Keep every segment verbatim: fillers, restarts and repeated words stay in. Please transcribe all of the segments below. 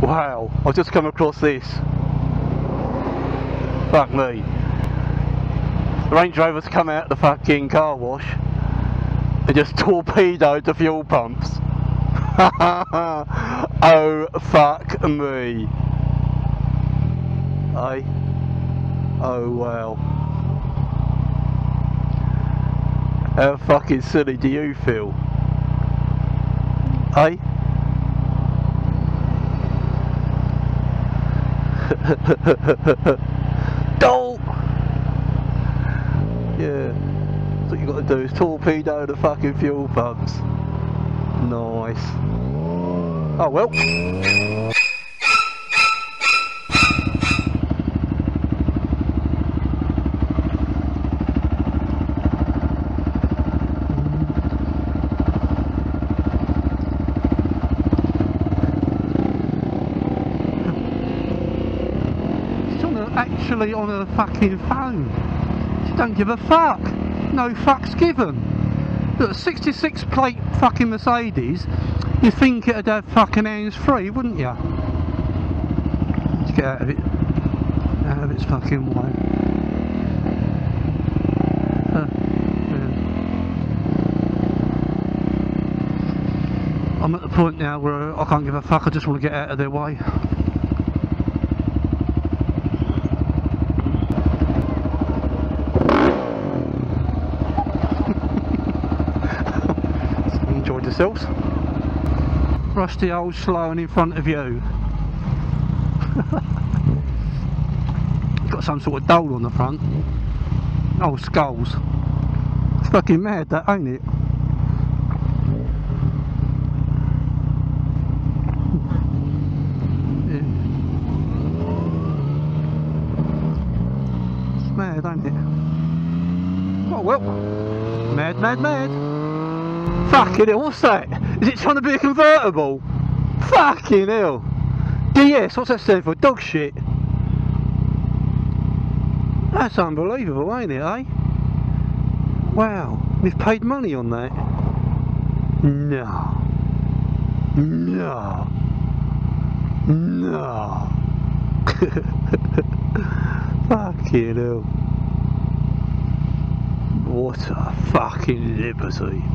Wow, I've just come across this. Fuck me. The Range Rover's come out of the fucking car wash and just torpedoed the fuel pumps. Oh fuck me. Hey? Oh wow. How fucking silly do you feel? Hey? Don't! Yeah. That's what you got to do, is torpedo the fucking fuel pumps. Nice. Oh well. Actually on a fucking phone. She don't give a fuck. No fucks given. Look, a sixty-six plate fucking Mercedes, you'd think it'd have fucking hands free, wouldn't you? Let's get out of it. Out of its fucking way. Uh, yeah. I'm at the point now where I can't give a fuck, I just want to get out of their way. Enjoyed yourselves. Rusty old Sloan in front of you. Got some sort of dole on the front. Oh, skulls. It's fucking mad that, ain't it? Yeah. It's mad, ain't it? Oh well. Mad, mad, mad. Fucking hell, what's that? Is it trying to be a convertible? Fucking hell. D S, what's that stand for? Dog shit. That's unbelievable, ain't it, eh? Wow, they've paid money on that. No. No. No. Fucking hell. What a fucking liberty.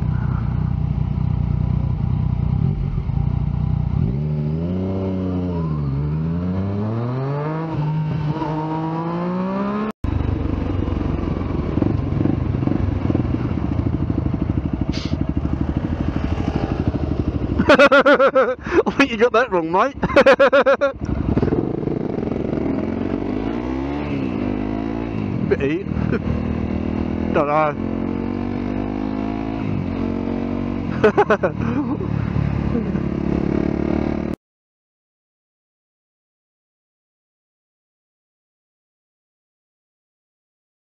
I think you got that wrong, mate. Bit eat. Don't know.